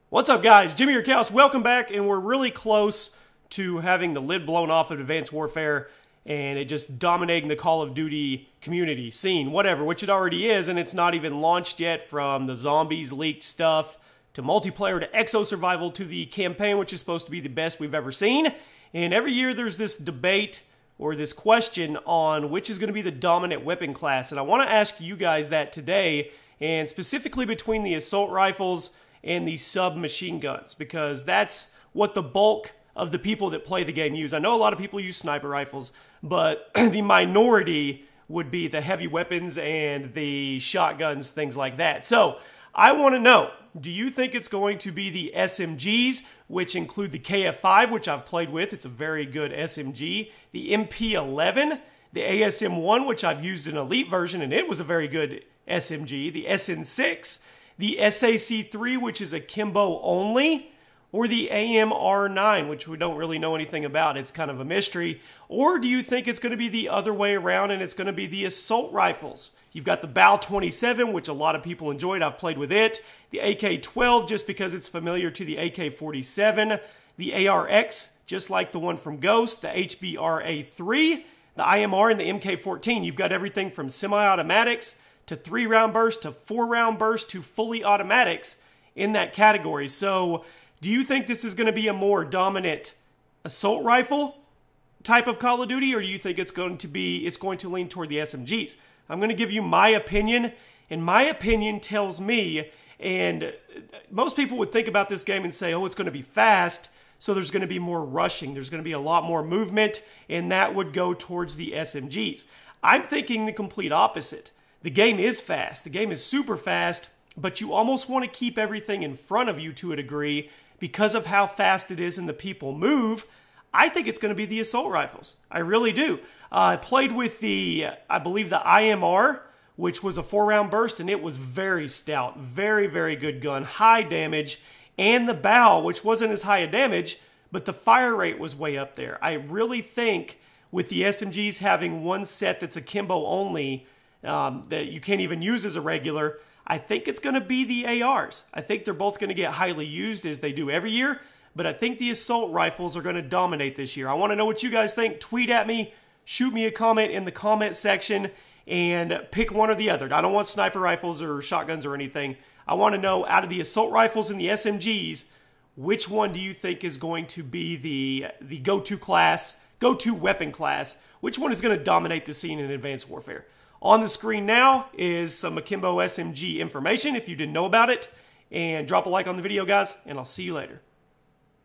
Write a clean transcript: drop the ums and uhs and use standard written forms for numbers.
What's up, guys? Jimmy Urkaus, welcome back, and we're really close to having the lid blown off of Advanced Warfare and it just dominating the Call of Duty community, scene, whatever, which it already is, and it's not even launched yet, from the zombies leaked stuff to multiplayer to exo survival to the campaign, which is supposed to be the best we've ever seen. And every year there's this debate or this question on which is going to be the dominant weapon class, and I want to ask you guys that today, and specifically between the assault rifles and the submachine guns, because that's what the bulk of the people that play the game use. I know a lot of people use sniper rifles, but the minority would be the heavy weapons and the shotguns, things like that. So I want to know, do you think it's going to be the SMGs, which include the KF5, which I've played with, it's a very good SMG, the MP11, the ASM1, which I've used an elite version and it was a very good SMG, the SN6, the SAC-3, which is akimbo only, or the AMR-9, which we don't really know anything about. It's kind of a mystery. Or do you think it's going to be the other way around and it's going to be the assault rifles? You've got the BAL-27, which a lot of people enjoyed. I've played with it. The AK-12, just because it's familiar to the AK-47. The ARX, just like the one from Ghost. The HBRA-3, the IMR, and the MK-14. You've got everything from semi-automatics to 3-round burst to 4-round burst to fully automatics in that category. So do you think this is going to be a more dominant assault rifle type of Call of Duty, or do you think it's going to lean toward the SMGs? I'm going to give you my opinion, and my opinion tells me, and most people would think about this game and say, oh, it's going to be fast, so there's going to be more rushing, there's going to be a lot more movement, and that would go towards the SMGs. I'm thinking the complete opposite. The game is fast. The game is super fast, but you almost want to keep everything in front of you to a degree because of how fast it is and the people move. I think it's going to be the assault rifles. I really do. I played with I believe the IMR, which was a 4-round burst, and it was very stout. Very, very good gun. High damage. And the BAL, which wasn't as high a damage, but the fire rate was way up there. I really think with the SMGs having one set that's akimbo only, that you can't even use as a regular, I think it's going to be the ARs. I think they're both going to get highly used as they do every year, but I think the assault rifles are going to dominate this year. I want to know what you guys think. Tweet at me, shoot me a comment in the comment section, and pick one or the other. I don't want sniper rifles or shotguns or anything. I want to know, out of the assault rifles and the SMGs, which one do you think is going to be the go-to weapon class? Which one is going to dominate the scene in Advanced Warfare? On the screen now is some Akimbo SMG information if you didn't know about it. And drop a like on the video, guys, and I'll see you later.